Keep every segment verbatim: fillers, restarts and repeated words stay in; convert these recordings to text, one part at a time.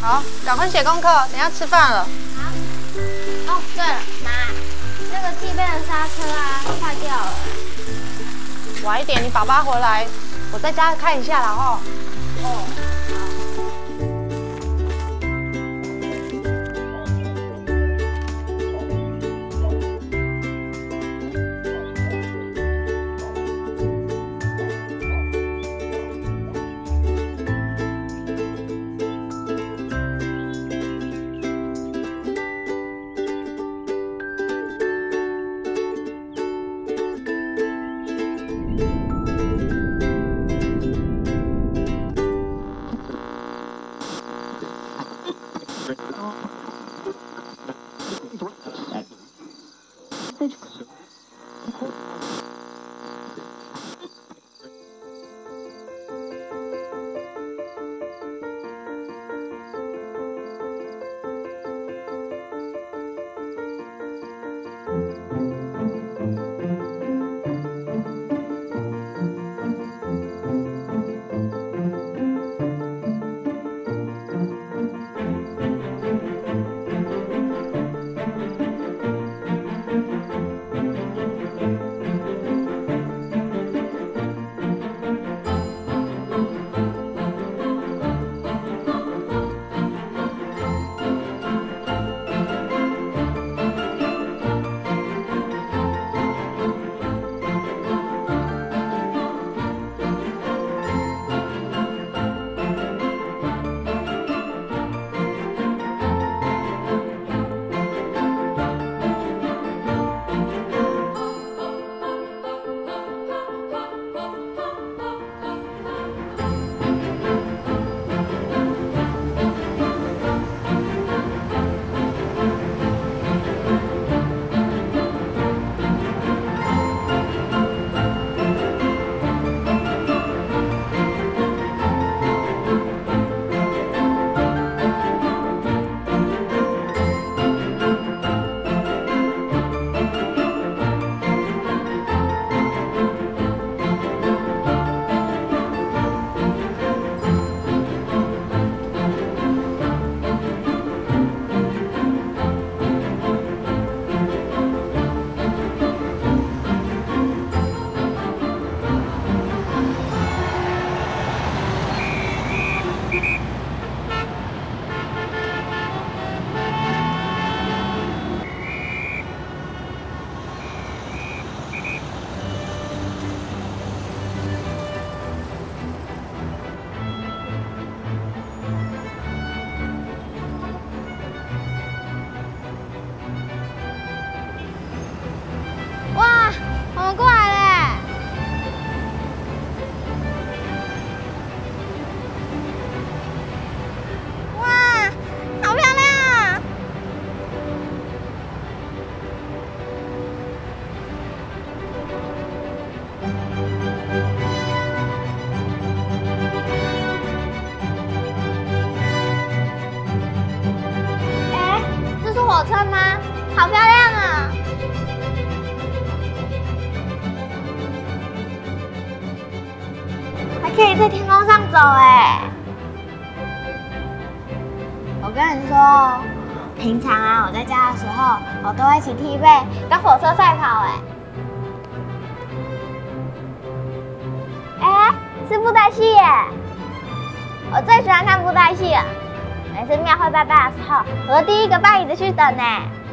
好，赶快写功课，等下吃饭了。 好。哦，对了，妈，那个替背的刹车啊，坏掉了。 晚一点，你爸爸回来，我在家看一下啦哦。 哦。 火车吗？好漂亮啊！还可以在天空上走哎！我跟你说，平常啊，我在家的时候，我都会骑踢背跟火车赛跑哎。哎，是布袋戏耶！我最喜欢看布袋戏了。每次庙会拜拜的时候，我都第一个搬椅子去等呢。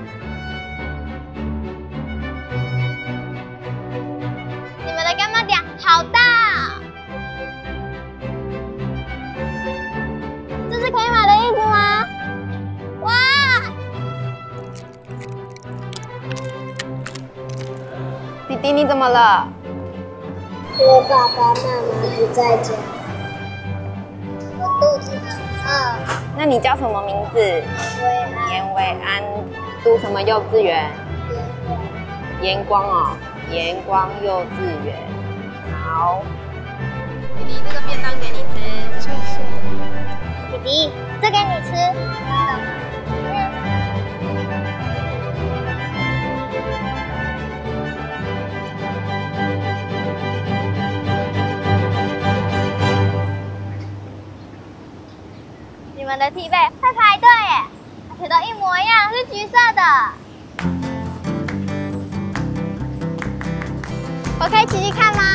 你们的干妈店好大哦！这是可以买的衣服吗？哇！ 弟弟，你怎么了？ 我爸爸妈妈不在家，我肚子很饿。 那你叫什么名字？严维安，读什么幼稚园？严光哦，严光幼稚园。好，弟弟，这个便当给你吃。谢谢。 弟弟，这给你吃。你们的踢背会样？是橘色的。我可以骑骑看吗？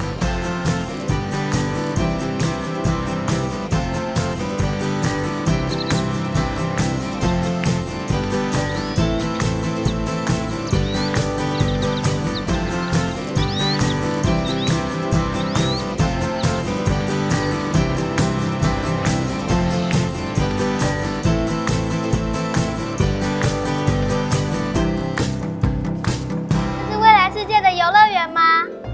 世界的游乐园吗？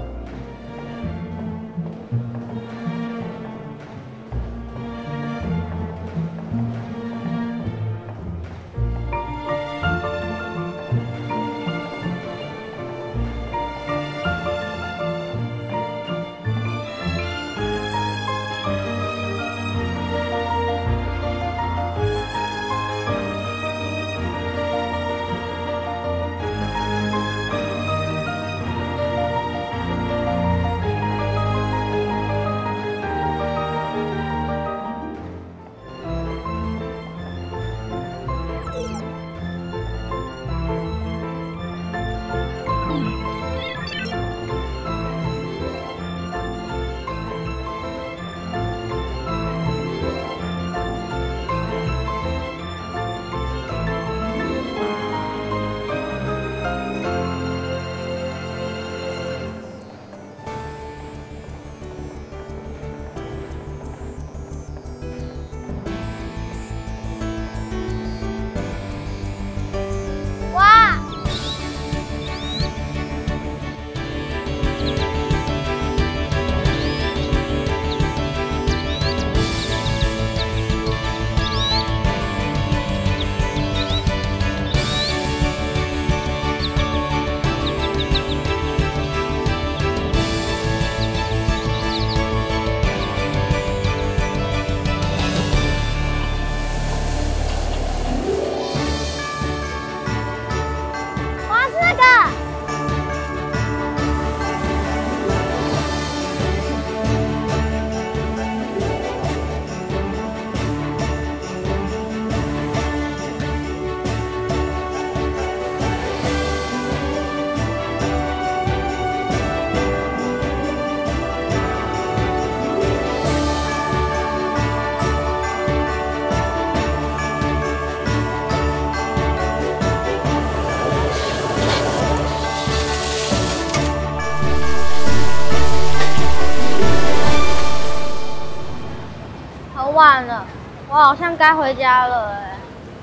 晚了，我好像该回家了哎。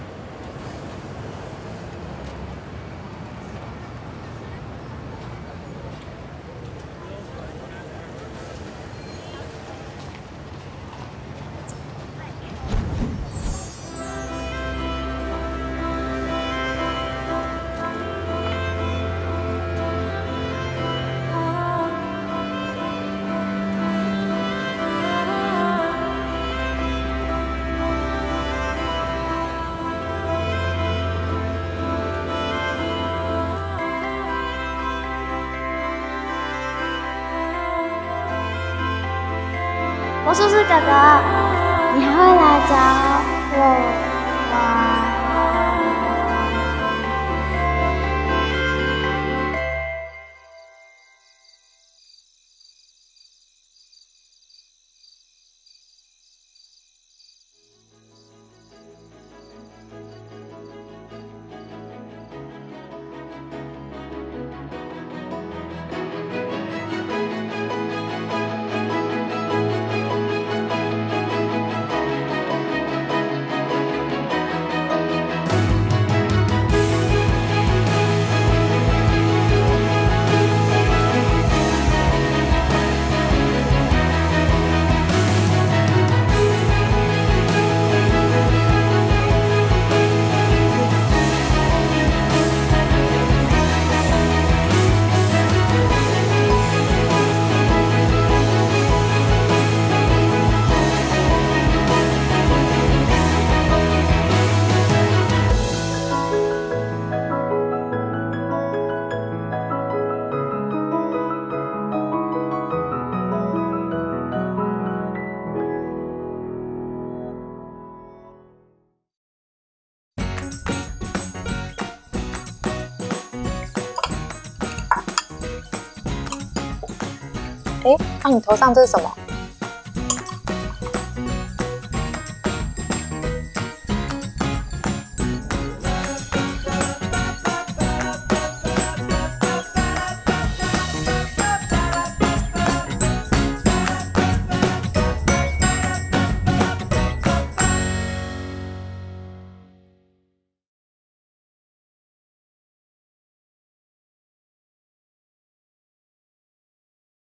魔术师哥哥，你还会来找我吗？ 哎，那你头上这是什么？